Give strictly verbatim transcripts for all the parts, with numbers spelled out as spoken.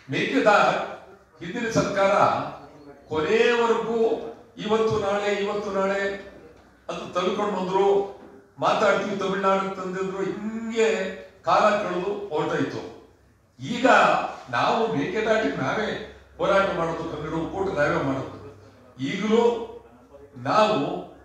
ಮೇಕೆದಾಟು ಹಿಂದಿನ ಸರ್ಕಾರ ಕೊನೆಯವರೆಗೂ ಇವತ್ತು ನಾಳೆ ಇವತ್ತು ನಾಳೆ ಅದು ತಳ್ಕೊಂಡು ಬಂದ್ರು, ಮಾತಾಡ್ತೀವಿ ತಮಿಳ್ನಾಡು ತಂದಿದ್ರು, ಹಿಂಗೆ ಕಾಲ ಕಳೆದು ಹೊರಟಾಯ್ತು. ಈಗ ನಾವು ಮೇಕೆದಾಟಿಗೆ ನಾವೇ ಹೋರಾಟ ಮಾಡೋದು, ಕನ್ನಡ ಒಕ್ಕೂಟ ನಾವೇ ಮಾಡೋದು. ಈಗಲೂ ನಾವು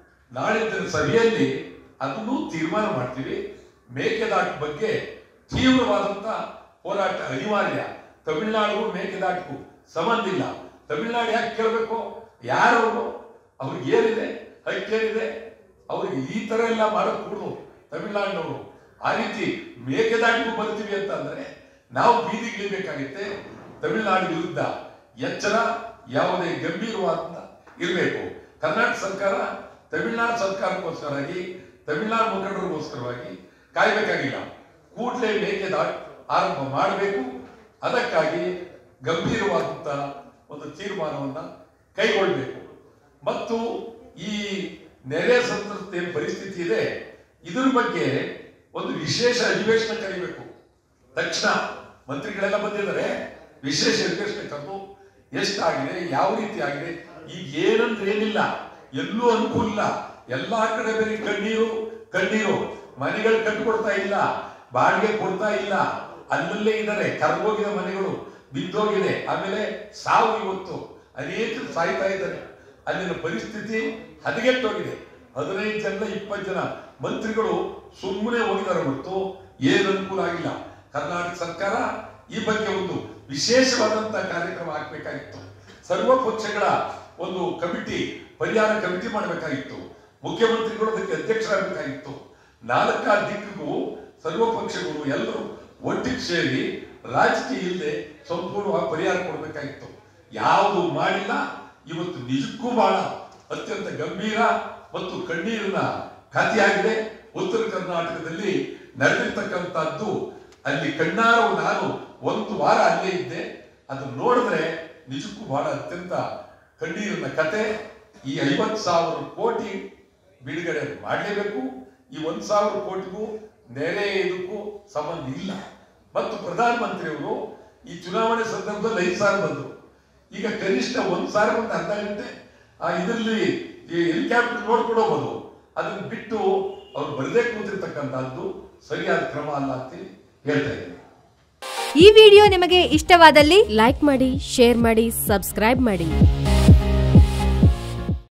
ನಾಳಿನ ಸಭೆಯಲ್ಲಿ ಅದನ್ನು ತೀರ್ಮಾನ ಮಾಡ್ತೀವಿ. ಮೇಕೆದಾಟು ಬಗ್ಗೆ ತೀವ್ರವಾದಂತ ಹೋರಾಟ ಅನಿವಾರ್ಯ. ತಮಿಳ್ನಾಡಿಗೂ ಮೇಕೆದಾಟಿಗೂ ಸಂಬಂಧ ಇಲ್ಲ. ತಮಿಳ್ನಾಡು ಯಾಕೆ ಕೇಳಬೇಕು? ಯಾರವರು? ಅವ್ರಿಗೆ ಏನಿದೆ, ಹಕ್ಕೇನಿದೆ? ಅವ್ರಿಗೆ ಈ ತರ ಎಲ್ಲ ಮಾಡಕ್ ಕೂಡದು ತಮಿಳ್ನಾಡಿನವರು. ಆ ರೀತಿ ಮೇಕೆದಾಟಿಗೂ ಬರ್ತೀವಿ ಅಂತ ಅಂದ್ರೆ ನಾವು ಬೀದಿಗಿಳಿಬೇಕಾಗುತ್ತೆ. ತಮಿಳ್ನಾಡು ವಿರುದ್ಧ ಎಚ್ಚರ, ಯಾವುದೇ ಗಂಭೀರವಾದ ಇರಬೇಕು. ಕರ್ನಾಟಕ ಸರ್ಕಾರ ತಮಿಳ್ನಾಡು ಸರ್ಕಾರಕ್ಕೋಸ್ಕರವಾಗಿ, ತಮಿಳ್ನಾಡು ಮುಖಂಡರಿಗೋಸ್ಕರವಾಗಿ ಕಾಯ್ಬೇಕಾಗಿಲ್ಲ. ಕೂಡಲೇ ಮೇಕೆದಾಟು ಆರಂಭ ಮಾಡಬೇಕು. ಅದಕ್ಕಾಗಿ ಗಂಭೀರವಾದಂತ ಒಂದು ತೀರ್ಮಾನವನ್ನ ಕೈಗೊಳ್ಳಬೇಕು. ಮತ್ತು ಈ ನೆರೆ ಸಂತ್ರಸ್ತ ಪರಿಸ್ಥಿತಿ ಇದೆ, ಇದ್ರ ಬಗ್ಗೆ ಒಂದು ವಿಶೇಷ ಅಧಿವೇಶನ ಕರೀಬೇಕು. ತಕ್ಷಣ ಮಂತ್ರಿಗಳೆಲ್ಲ ಬಂದಿದ್ದಾರೆ, ವಿಶೇಷ ಅಧಿವೇಶನ ಕರೆದು ಎಷ್ಟಾಗಿದೆ, ಯಾವ ರೀತಿ ಆಗಿದೆ, ಈಗ ಏನಂದ್ರೆ ಏನಿಲ್ಲ, ಎಲ್ಲೂ ಅನುಕೂಲ ಇಲ್ಲ. ಎಲ್ಲಾ ಕಡೆ ಬೇರೆ ಕಣ್ಣೀರು ಕಣ್ಣೀರು. ಮನೆಗಳು ಕಟ್ಟಿಕೊಡ್ತಾ ಇಲ್ಲ, ಬಾಡಿಗೆ ಕೊಡ್ತಾ ಇಲ್ಲ, ಅಲ್ಲಲ್ಲೇ ಇದ್ದಾರೆ. ಕರ್ಗೋಗಿದ ಮನೆಗಳು ಬಿದ್ದೋಗಿದೆ. ಆಮೇಲೆ ಸಾವು, ಇವತ್ತು ಅನೇಕರು ಸಾಯ್ತಾ ಇದ್ದಾರೆ. ಅಲ್ಲಿನ ಪರಿಸ್ಥಿತಿ ಹದಗೆಟ್ಟೋಗಿದೆ. ಹದಿನೈದು ಜನ ಇಪ್ಪತ್ತು ಜನ ಮಂತ್ರಿಗಳು ಸುಮ್ಮನೆ ಹೋಗಿದ್ದಾರೆ ಹೊರತು ಏನು ಅನುಕೂಲ ಆಗಿಲ್ಲ. ಕರ್ನಾಟಕ ಸರ್ಕಾರ ಈ ಬಗ್ಗೆ ಒಂದು ವಿಶೇಷವಾದಂತ ಕಾರ್ಯಕ್ರಮ ಹಾಕಬೇಕಾಗಿತ್ತು. ಸರ್ವ ಪಕ್ಷಗಳ ಒಂದು ಕಮಿಟಿ, ಪರಿಹಾರ ಕಮಿಟಿ ಮಾಡಬೇಕಾಗಿತ್ತು. ಮುಖ್ಯಮಂತ್ರಿಗಳು ಅದಕ್ಕೆ ಅಧ್ಯಕ್ಷರಾಗಬೇಕಾಗಿತ್ತು. ನಾಲ್ಕಾರು ದಿಕ್ಕಿಗೂ ಸರ್ವ ಪಕ್ಷಗಳು ಎಲ್ಲರೂ ಒಟ್ಟಿಗೆ ಸೇರಿ ರಾಜಕೀಯ ಇಲ್ಲದೆ ಸಂಪೂರ್ಣವಾಗಿ ಪರಿಹಾರ ಕೊಡಬೇಕಾಗಿತ್ತು. ಯಾವುದು ಮಾಡಿಲ್ಲ. ಇವತ್ತು ನಿಜಕ್ಕೂ ಬಹಳ ಅತ್ಯಂತ ಗಂಭೀರ ಮತ್ತು ಕಣ್ಣೀರಿನ ಖಾತೆಯಾಗಿದೆ. ಉತ್ತರ ಕರ್ನಾಟಕದಲ್ಲಿ ನಡೆದಿರ್ತಕ್ಕಂಥದ್ದು ಅಲ್ಲಿ ಕಣ್ಣಾರು ನಾನು ಒಂದು ವಾರ ಅಲ್ಲೇ ಇದ್ದೆ. ಅದನ್ನು ನೋಡಿದ್ರೆ ನಿಜಕ್ಕೂ ಬಹಳ ಅತ್ಯಂತ ಕಣ್ಣೀರಿನ ಕತೆ. ಈ ಐವತ್ತು ಸಾವಿರ ಕೋಟಿ ಬಿಡುಗಡೆ ಮಾಡಲೇಬೇಕು. ಈ ಒಂದ್ ಸಾವಿರ ಕೋಟಿಗೂ ನೆರೆ ಇದಕ್ಕೂ ಸಂಬಂಧ ಇಲ್ಲ. ಮತ್ತು ಪ್ರಧಾನಮಂತ್ರಿಯವರು ಈ ಚುನಾವಣೆ ಸಂದರ್ಭದಲ್ಲಿ ಐದು ಸಾವಿರ ಬಂದರು. ಈಗ ಕನಿಷ್ಠ ಒಂದ್ ಸಾವಿರ ಒಂದು ಅರ್ಧ ಗಂಟೆ ಇದರಲ್ಲಿ ಹೆಲಿಕಾಪ್ಟರ್ ನೋಡ್ಕೊಂಡು ಹೋಗೋದು, ಅದನ್ನು ಬಿಟ್ಟು ಅವ್ರು ಬರದೇ ಕೂತಿರ್ತಕ್ಕಂಥದ್ದು ಸರಿಯಾದ ಕ್ರಮ ಅಲ್ಲ ಅಂತ ಹೇಳ್ತಾ ಇದ್ದೀನಿ. ಈ ವಿಡಿಯೋ ನಿಮಗೆ ಇಷ್ಟವಾದಲ್ಲಿ ಲೈಕ್ ಮಾಡಿ, ಶೇರ್ ಮಾಡಿ, ಸಬ್ಸ್ಕ್ರೈಬ್ ಮಾಡಿ.